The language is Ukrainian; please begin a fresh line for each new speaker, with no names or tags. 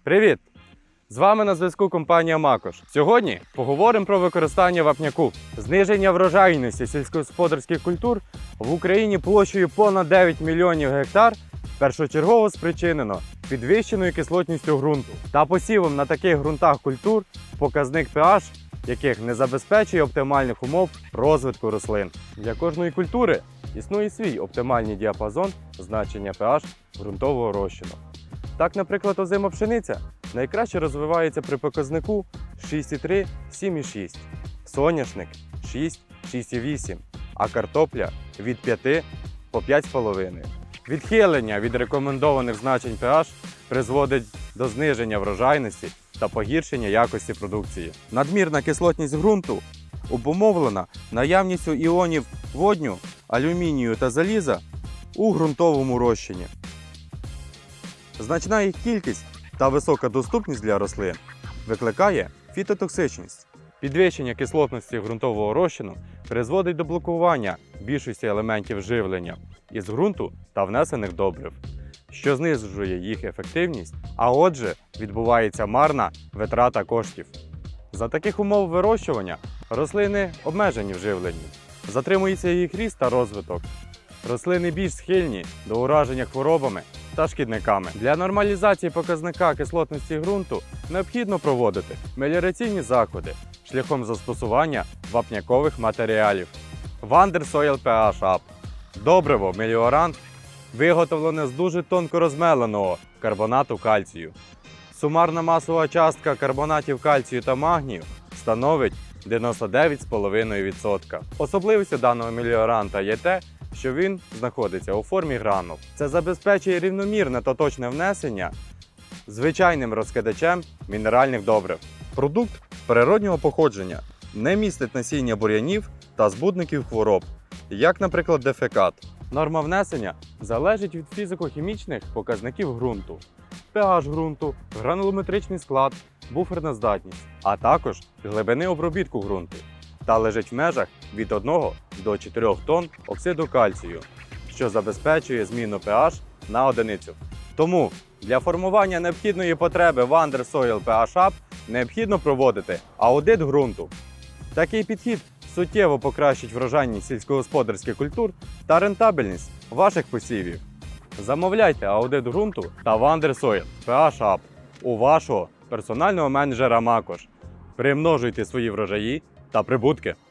Привіт! З вами на зв'язку компанія Макош. Сьогодні поговоримо про використання вапняку. Зниження врожайності сільськогосподарських культур в Україні площею понад 9 мільйонів гектар першочергово спричинено підвищеною кислотністю ґрунту та посівом на таких ґрунтах культур, показник pH яких не забезпечує оптимальних умов розвитку рослин. Для кожної культури існує свій оптимальний діапазон значення pH ґрунтового розчину. Так, наприклад, озима пшениця найкраще розвивається при показнику 6,3–7,6, соняшник 6–6,8, а картопля від 5 по 5,5. Відхилення від рекомендованих значень pH призводить до зниження врожайності та погіршення якості продукції. Надмірна кислотність ґрунту обумовлена наявністю іонів водню, алюмінію та заліза у ґрунтовому розчині. Значна їх кількість та висока доступність для рослин викликає фітотоксичність. Підвищення кислотності ґрунтового розчину призводить до блокування більшості елементів живлення із ґрунту та внесених добрив, що знижує їх ефективність, а отже відбувається марна витрата коштів. За таких умов вирощування рослини обмежені в живленні, затримується їх ріст та розвиток. Рослини більш схильні до ураження хворобами та шкідниками. Для нормалізації показника кислотності ґрунту необхідно проводити меліораційні заходи шляхом застосування вапнякових матеріалів. Wonder Soil pH Up – добриво меліорант, виготовлене з дуже тонко розмеленого карбонату кальцію. Сумарна масова частка карбонатів кальцію та магнію становить 99,5%. Особливістю даного меліоранта є те, що він знаходиться у формі гранул. Це забезпечує рівномірне та точне внесення звичайним розкидачем мінеральних добрив. Продукт природнього походження не містить насіння бур'янів та збудників хвороб, як, наприклад, дефекат. Норма внесення залежить від фізико-хімічних показників ґрунту, pH ґрунту, гранулометричний склад, буферна здатність, а також глибини обробітку ґрунту та лежить в межах від 1 до 4 тонн оксиду кальцію, що забезпечує зміну pH на одиницю. Тому для формування необхідної потреби Wonder Soil pH Up необхідно проводити аудит ґрунту. Такий підхід суттєво покращить врожайність сільськогосподарських культур та рентабельність ваших посівів. Замовляйте аудит ґрунту та Wonder Soil pH Up у вашого персонального менеджера Макош. Примножуйте свої врожаї та прибутки.